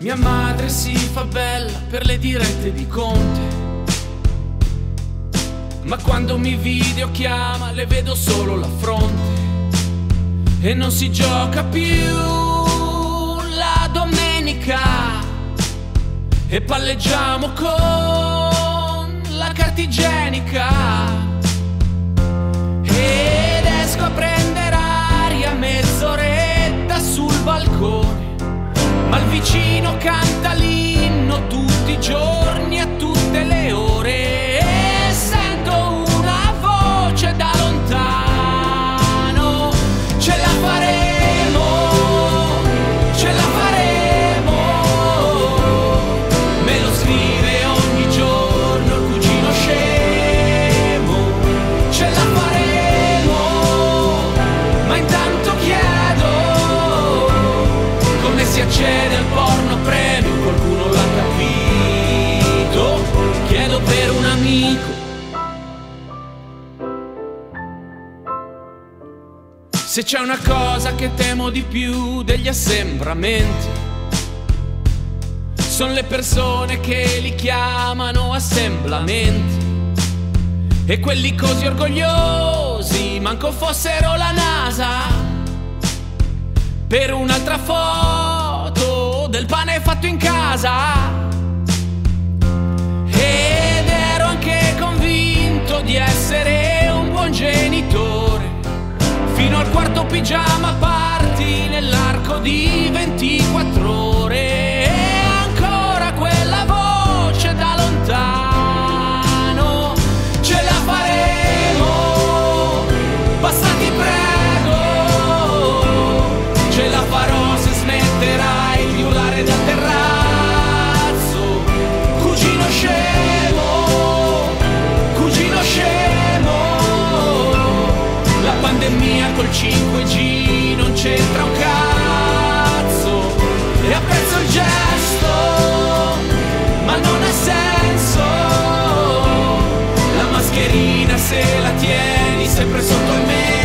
Mia madre si fa bella per le dirette di Conte, ma quando mi videochiama le vedo solo la fronte. E non si gioca più la domenica e palleggiamo con la carta igienica. Ed esco a prendere aria mezz'oretta sul balcone, ma il vicino canta l'inno tutti i giorni a tutte le ore. E sento una voce da lontano: ce la faremo, ce la faremo. Me lo scrive ogni giorno il cugino scemo. Ce la faremo, ma intanto chiedo come si accede al porno premium. Qualcuno l'ha capito? Chiedo per un amico. Se c'è una cosa che temo di più degli assembramenti, sono le persone che li chiamano assemblamenti, e quelli così orgogliosi manco fossero la NASA per un'altra foto del pane fatto in casa. Ed ero anche convinto di essere un buon genitore, fino al quarto pigiama party nell'arco di 24 ore. E ancora quella voce da lontano: ce la faremo, basta ti prego. Ce la farò se smetterai di urlare dal terrazzo. Cugino scemo, cugino scemo. La pandemia col 5G non c'entra un cazzo, e apprezzo il gesto, ma non ha senso. La mascherina se la tieni sempre sotto il mento.